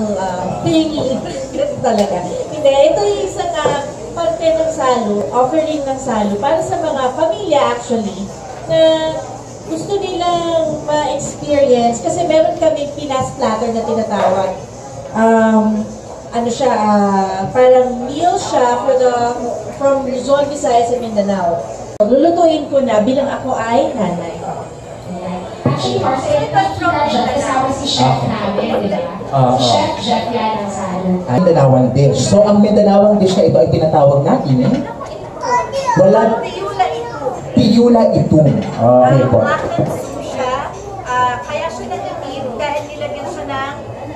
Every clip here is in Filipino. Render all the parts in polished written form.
tingi. Talaga. Hindi, ito yung isang parte ng Salu, offering ng Salu para sa mga pamilya actually na gusto nilang ma-experience kasi meron kami Pinas platter na tinatawag. Ano siya, parang meal siya from Luzon, Visayas and Mindanao. Lulutuin ko na bilang ako ay nanay. Actually, kasama si chef namin, di ba? Chef yan ang Salu. Mindanaoan dish. So, ang Mindanaoan dish na ito ay tinatawag natin, wala... Tiyula ito. Okay po. Kaya siya nag-repeat dahil nilagyan siya ng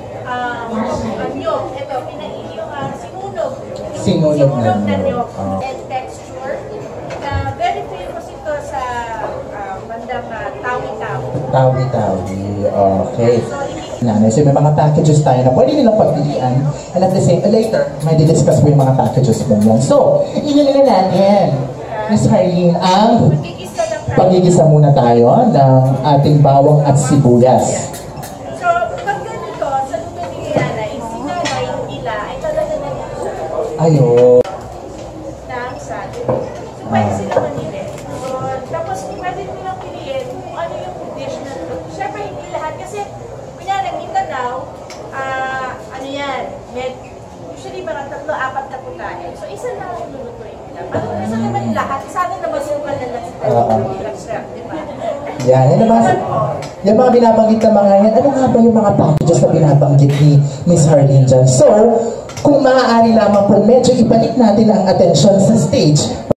nyog. Ito, yung sinunog na nyog. And texture. Very famous ito sa bandang tawi-tawi. Tawi-tawi. Okay. So may mga packages tayo na pwede nilang pagpilian. And at the same, later, may discuss po yung mga packages mo yan. So, inilala natin, Miss Harlene, ang pagigisa muna tayo ng ating bawang at sibuyas. So, pag ganito, sa luto ni Yana, sinanay yung ila ay talaga nag-iisa. Ayun. Ng Salu. So, pwede sila manili. So, tapos, pwede nilang piliin kung ano yung dish na luto. Siyempre, hindi lahat. Kasi, kunyari, Mindanao, ano yan, usually mga 3-4 na putahe. So, isa na ang lulutuin nila. Kasi naman lahat, sana naman simple na lang sila. Yan, yung mga binabanggit na mga yan, ano nga ba yung mga packages na binabanggit ni Miss Harlene dyan? So, kung maaari lamang po, medyo ibalik natin ang atensyon sa stage